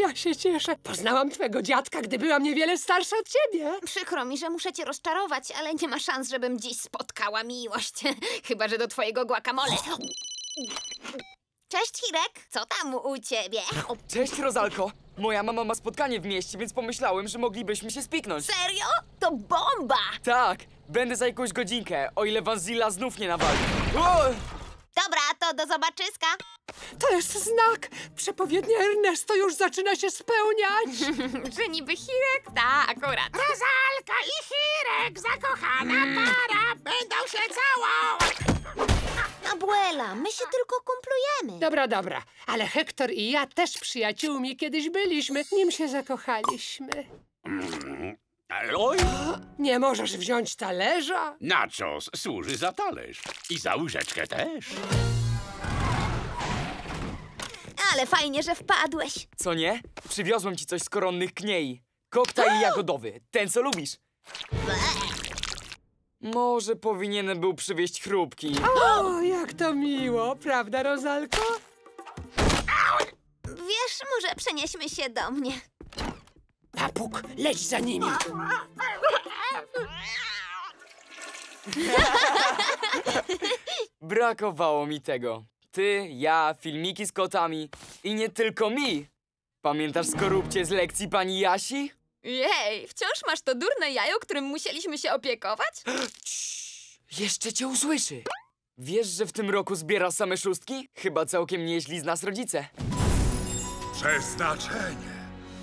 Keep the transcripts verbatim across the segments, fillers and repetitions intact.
ja się cieszę. Poznałam twego dziadka, gdy byłam niewiele starsza od ciebie. Przykro mi, że muszę cię rozczarować, ale nie ma szans, żebym dziś spotkała miłość. Chyba że do twojego guacamole. Cześć, Hirek. Co tam u ciebie? Cześć, Rozalko. Moja mama ma spotkanie w mieście, więc pomyślałem, że moglibyśmy się spiknąć. Serio? To bomba! Tak, będę za jakąś godzinkę, o ile Vanzilla znów nie nawali. O! Dobra, to do zobaczyska. To jest znak. Przepowiednia Ernesto już zaczyna się spełniać. Że niby Hirek? Tak, akurat. Rozalka i Hirek, zakochana para, będą się całować. Abuela, my się tylko kumplujemy. Dobra, dobra, ale Hektor i ja też przyjaciółmi kiedyś byliśmy, nim się zakochaliśmy. Oj, Nie możesz wziąć talerza? nachos służy za talerz. I za łyżeczkę też. Ale fajnie, że wpadłeś. Co nie? Przywiozłem ci coś z koronnych kniei. Koktajl jagodowy, ten co lubisz. Może powinienem był przywieźć chrupki. O, jak to miło, prawda, Rozalko? Wiesz, może przenieśmy się do mnie. Papuk, leć za nimi. Brakowało mi tego. Ty, ja, filmiki z kotami. I nie tylko mi. Pamiętasz skorupcie z lekcji pani Jasi? Jej, wciąż masz to durne jajo, którym musieliśmy się opiekować? Cii, jeszcze cię usłyszy. Wiesz, że w tym roku zbiera same szóstki? Chyba całkiem nieźli z nas rodzice. Przeznaczenie.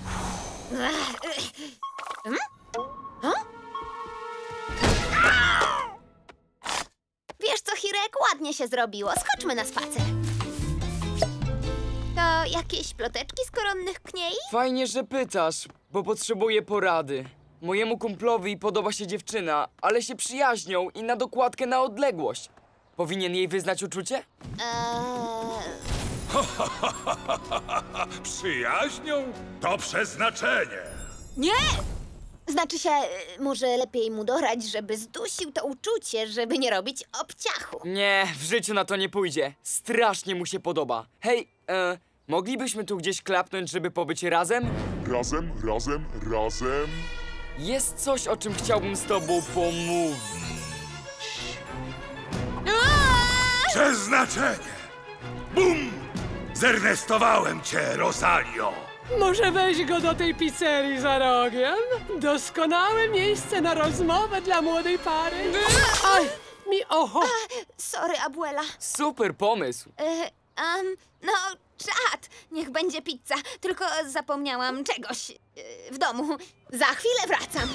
Wiesz co, Hirek? Ładnie się zrobiło. Schodźmy na spacer. To jakieś ploteczki z koronnych kniei? Fajnie, że pytasz, bo potrzebuję porady. Mojemu kumplowi podoba się dziewczyna, ale się przyjaźnią i na dokładkę na odległość. Powinien jej wyznać uczucie? Eee... Przyjaźnią to przeznaczenie. Nie! Znaczy się, y, może lepiej mu dorać, żeby zdusił to uczucie, żeby nie robić obciachu. Nie, w życiu na to nie pójdzie. Strasznie mu się podoba. Hej, e, moglibyśmy tu gdzieś klapnąć, żeby pobyć razem? Razem, razem, razem. Jest coś, o czym chciałbym z tobą pomówić. Przeznaczenie. Bum! Zernestowałem cię, Rosalio. Może weź go do tej pizzerii za rogiem? Doskonałe miejsce na rozmowę dla młodej pary. Aj, mi oho. Sorry, abuela. Super pomysł. Y, um, no, czad. Niech będzie pizza. Tylko zapomniałam czegoś y, w domu. Za chwilę wracam.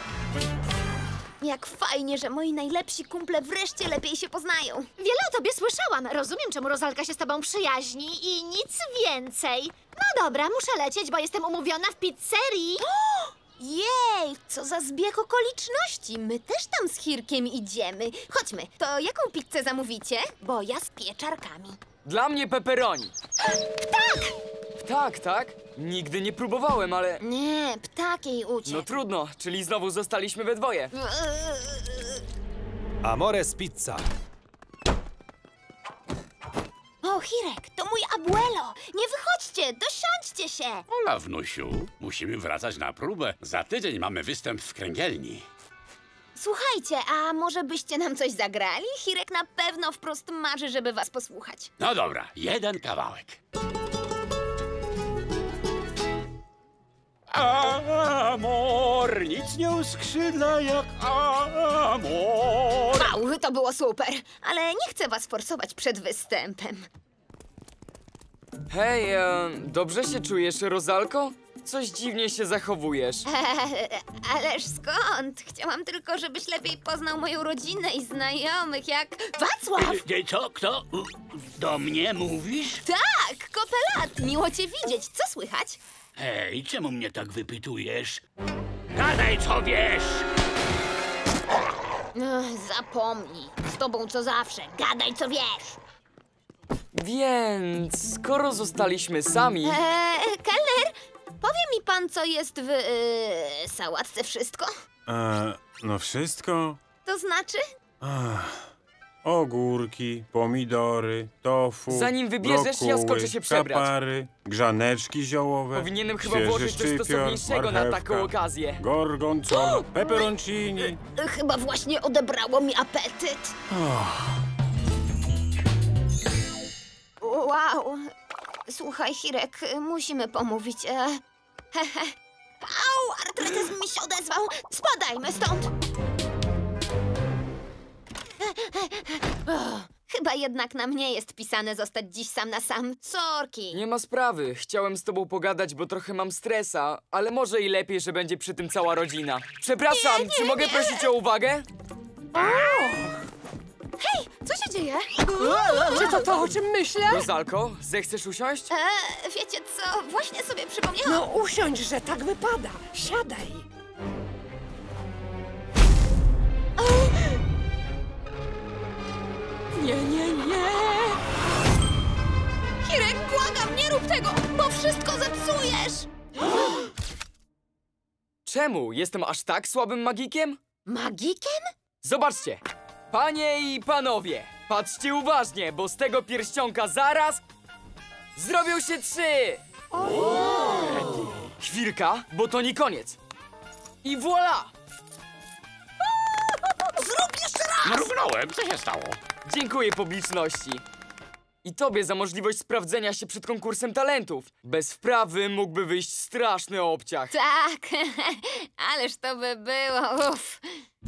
Jak fajnie, że moi najlepsi kumple wreszcie lepiej się poznają. Wiele o tobie słyszałam. Rozumiem, czemu Rozalka się z tobą przyjaźni i nic więcej. No dobra, muszę lecieć, bo jestem umówiona w pizzerii. Jej, co za zbieg okoliczności. My też tam z Hirkiem idziemy. Chodźmy, to jaką pizzę zamówicie? Bo ja z pieczarkami. Dla mnie pepperoni. Tak! Tak, tak? Nigdy nie próbowałem, ale... Nie, ptak jej uciekł. No trudno, czyli znowu zostaliśmy we dwoje. Amores Pizza. O, Hirek, to mój abuelo. Nie wychodźcie, dosiądźcie się. Ola, wnusiu, musimy wracać na próbę. Za tydzień mamy występ w kręgielni. Słuchajcie, a może byście nam coś zagrali? Hirek na pewno wprost marzy, żeby was posłuchać. No dobra, jeden kawałek. Amor, nic nie uskrzydla jak amor. Wow, to było super, ale nie chcę was forsować przed występem. Hej, e, dobrze się czujesz, Rozalko? Coś dziwnie się zachowujesz. Eee, ależ skąd? Chciałam tylko, żebyś lepiej poznał moją rodzinę i znajomych, jak Wacław! Nie, co? Kto? Do mnie mówisz? Tak, kopelat, miło cię widzieć. Co słychać? Hej, czemu mnie tak wypytujesz? Gadaj, co wiesz! Ech, zapomnij. Z tobą co zawsze. Gadaj, co wiesz. Więc, skoro zostaliśmy sami... Eee, kelner, powie mi pan, co jest w yy, sałatce wszystko? E, no wszystko? To znaczy? Ach, Ogórki, pomidory, tofu, Zanim wybierzesz, ja brokuły, skoczę się przebrać. kapary, grzaneczki ziołowe, Powinienem chyba świeży włożyć coś szczypior, stosowniejszego na marchewka, taką okazję. gorgonzola, peperoncini. Chyba właśnie odebrało mi apetyt. Wow. Słuchaj, Hirek, musimy pomówić. E... Hehe. Au, artretyzm mi się odezwał. Spadajmy stąd. O, chyba jednak na mnie jest pisane zostać dziś sam na sam. Sorki. Nie ma sprawy. Chciałem z tobą pogadać, bo trochę mam stresa, ale może i lepiej, że będzie przy tym cała rodzina. Przepraszam, Nie, nie, czy mogę nie. prosić o uwagę? Hej, co się dzieje? Czy to to, o czym myślę? Rozalko, zechcesz usiąść? E, wiecie co, właśnie sobie przypomniałam. No usiądź, że tak wypada. Siadaj. Nie, nie, nie. Hirek, błagam, nie rób tego, bo wszystko zepsujesz. Czemu? Jestem aż tak słabym magikiem? Magikiem? Zobaczcie! Panie i panowie, patrzcie uważnie, bo z tego pierścionka zaraz zrobią się trzy! Chwilka, bo to nie koniec. I voilà! Zrób jeszcze raz! Mrugnąłem, co się stało? Dziękuję publiczności. I tobie za możliwość sprawdzenia się przed konkursem talentów. Bez wprawy mógłby wyjść straszny obciach. Tak, ależ to by było, uff.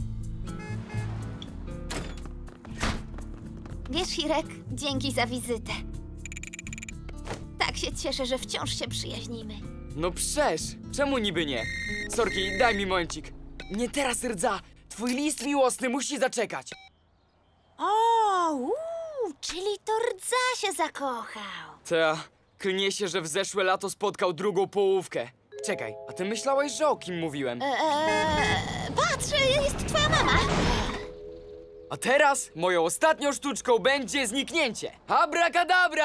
Wiesz, Hirek, dzięki za wizytę. Tak się cieszę, że wciąż się przyjaźnimy. No przecież, czemu niby nie? Sorki, daj mi momencik. Nie teraz, rdza. Twój list miłosny musi zaczekać. O, uu, czyli to rdza się zakochał. Ta, klnie się, że w zeszłe lato spotkał drugą połówkę. Czekaj, a ty myślałeś, że o kim mówiłem? Eee, patrz, jest twoja mama. A teraz moją ostatnią sztuczką będzie zniknięcie. Abracadabra!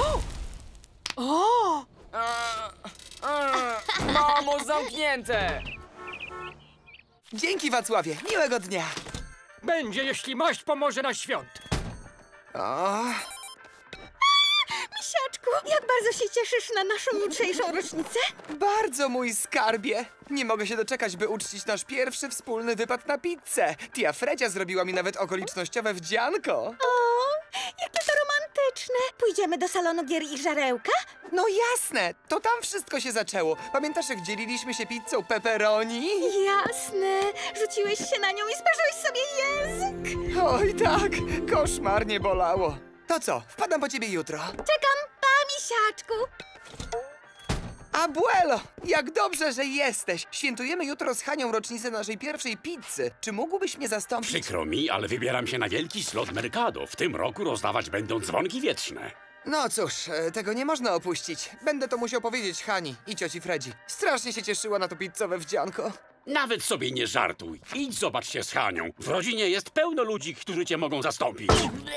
O! Eee, eee, Mamo, zamknięte! Dzięki, Wacławie. Miłego dnia. Będzie, jeśli mość pomoże na świąt. O, Misiaczku, jak bardzo się cieszysz na naszą jutrzejszą rocznicę? bardzo, mój skarbie. Nie mogę się doczekać, by uczcić nasz pierwszy wspólny wypad na pizzę. Tia Fredzia zrobiła mi nawet okolicznościowe wdzianko. O, jakie to romantyczne. Pójdziemy do salonu gier i żarełka? No jasne, to tam wszystko się zaczęło. Pamiętasz, jak dzieliliśmy się pizzą pepperoni? Jasne. Rzuciłeś się na nią i sparzyłeś sobie język. Oj tak, koszmarnie bolało. To co, wpadam po ciebie jutro. Czekam, pa, misiaczku. Abuelo, jak dobrze, że jesteś. Świętujemy jutro z Hanią rocznicę naszej pierwszej pizzy. Czy mógłbyś mnie zastąpić? Przykro mi, ale wybieram się na wielki slot Mercado. W tym roku rozdawać będą dzwonki wietrzne. No cóż, e, tego nie można opuścić. Będę to musiał powiedzieć Hani i cioci Fredzi. Strasznie się cieszyła na to pizzowe wdzianko. Nawet sobie nie żartuj. Idź zobacz się z Hanią. W rodzinie jest pełno ludzi, którzy cię mogą zastąpić.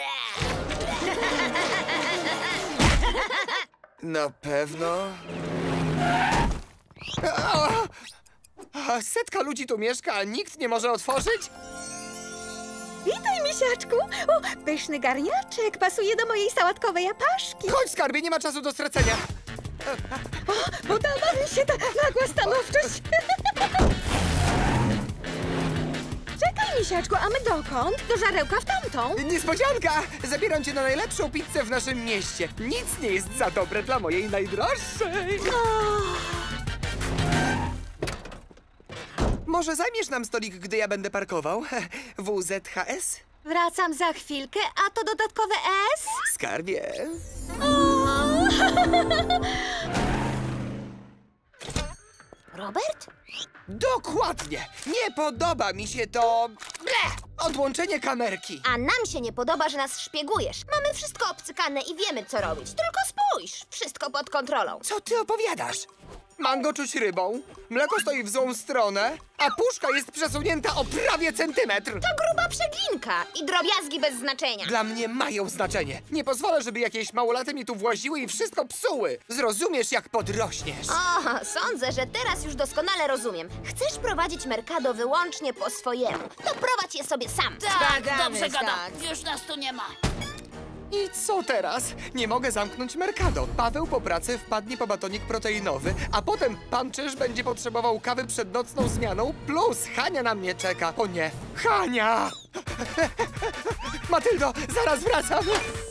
Na pewno. O! A setka ludzi tu mieszka, a nikt nie może otworzyć? Witaj, misiaczku. O, pyszny garniaczek pasuje do mojej sałatkowej apaszki. Chodź, skarbie, nie ma czasu do stracenia. Podoba mi się ta nagła stanowczość. Czekaj, misiaczku, a my dokąd? Do żarełka w tamtą? Niespodzianka! Zabieram cię na najlepszą pizzę w naszym mieście. Nic nie jest za dobre dla mojej najdroższej. Może zajmiesz nam stolik, gdy ja będę parkował? W Z H S? Wracam za chwilkę, a to dodatkowe S? Skarbie. Robert? Dokładnie! Nie podoba mi się to... Bleh! Odłączenie kamerki. A nam się nie podoba, że nas szpiegujesz. Mamy wszystko obcykane i wiemy, co robić. Tylko spójrz, wszystko pod kontrolą. Co ty opowiadasz? Mango czuć rybą, mleko stoi w złą stronę, a puszka jest przesunięta o prawie centymetr. To gruba przeginka i drobiazgi bez znaczenia. Dla mnie mają znaczenie. Nie pozwolę, żeby jakieś małolaty mi tu właziły i wszystko psuły. Zrozumiesz, jak podrośniesz. O, sądzę, że teraz już doskonale rozumiem. Chcesz prowadzić Mercado wyłącznie po swojemu. To prowadź je sobie sam. Tak, dobrze gada. Już nas tu nie ma. I co teraz? Nie mogę zamknąć Mercado. Paweł po pracy wpadnie po batonik proteinowy, a potem pan Czyż będzie potrzebował kawy przed nocną zmianą, plus Hania na mnie czeka. O nie, Hania! Matyldo, zaraz wracam!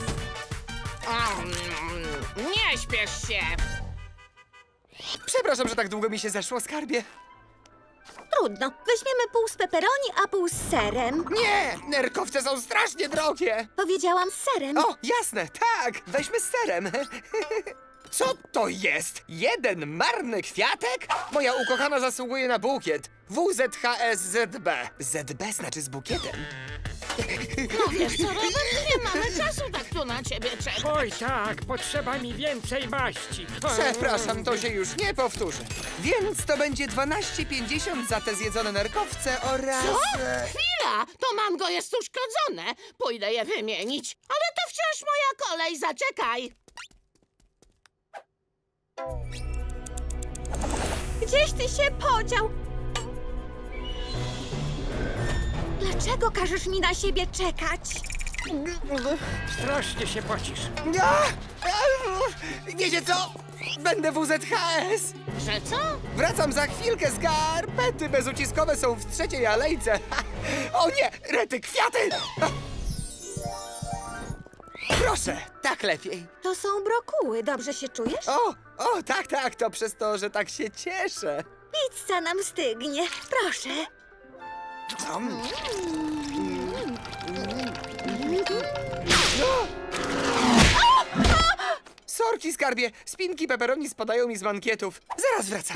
Nie śpiesz się. Przepraszam, że tak długo mi się zeszło, skarbie. Trudno. Weźmiemy pół z pepperoni, a pół z serem. Nie! Nerkowce są strasznie drogie! Powiedziałam z serem. O, jasne, tak! Weźmy z serem. Co to jest? Jeden marny kwiatek? Moja ukochana zasługuje na bukiet. W Z H S Z B. Z B znaczy z bukietem. No wiesz co, Robert, nie mamy czasu tak tu na ciebie czekać. Oj tak, potrzeba mi więcej maści. Przepraszam, to się już nie powtórzy. Więc to będzie dwanaście pięćdziesiąt za te zjedzone nerkowce oraz... Co? e, Chwila, to mango jest uszkodzone. Pójdę je wymienić. Ale to wciąż moja kolej, zaczekaj. Gdzieś ty się podział? Dlaczego każesz mi na siebie czekać? Strasznie się pocisz. a, a, Wiecie co? Będę W Z H S. Że co? Wracam za chwilkę, skarpety bezuciskowe są w trzeciej alejce. O nie, rety, kwiaty! Proszę, tak lepiej. To są brokuły. Dobrze się czujesz? O, o, tak, tak, to przez to, że tak się cieszę. Pizza nam stygnie. Proszę. Mm. Sorki, skarbie, spinki pepperoni spadają mi z mankietów. Zaraz wracam.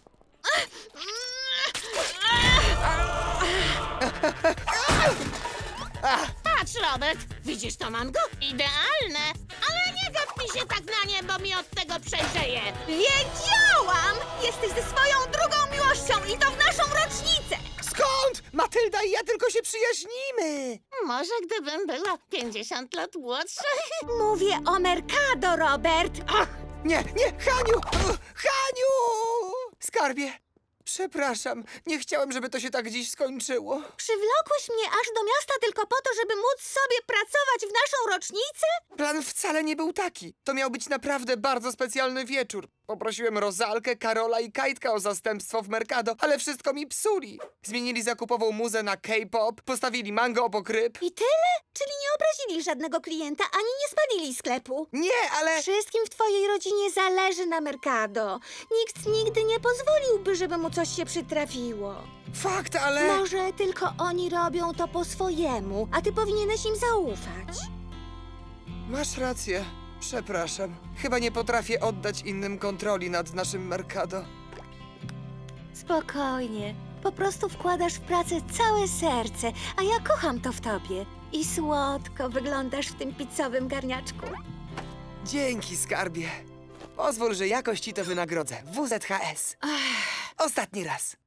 Patrz, Robert, widzisz to mango? Idealne. Ale nie gap mi się tak na nie, bo mi od tego przejrzeje. Wiedziałam! Jesteś ze swoją drugą miłością i to w naszą rocznicę! Skąd? Matylda i ja tylko się przyjaźnimy. Może gdybym była pięćdziesiąt lat młodsza. Mówię o Mercado, Robert! Ach, nie, nie, Haniu! Uh, Haniu! Skarbie, przepraszam, nie chciałem, żeby to się tak dziś skończyło. Przywlokłeś mnie aż do miasta tylko po to, żeby móc sobie pracować w naszą rocznicę? Plan wcale nie był taki. To miał być naprawdę bardzo specjalny wieczór. Poprosiłem Rozalkę, Karola i Kajtka o zastępstwo w Mercado, ale wszystko mi psuli. Zmienili zakupową muzę na K-pop, postawili mango obok ryb. I tyle? Czyli nie obrazili żadnego klienta, ani nie spalili sklepu? Nie, ale... Wszystkim w twojej rodzinie zależy na Mercado. Nikt nigdy nie pozwoliłby, żeby mu coś się przytrafiło. Fakt, ale... Może tylko oni robią to po swojemu, a ty powinieneś im zaufać. Masz rację. Przepraszam. Chyba nie potrafię oddać innym kontroli nad naszym Mercado. Spokojnie. Po prostu wkładasz w pracę całe serce, a ja kocham to w tobie. I słodko wyglądasz w tym pizzowym garniaczku. Dzięki, skarbie. Pozwól, że jakoś ci to wynagrodzę. W Z H S. Ostatni raz.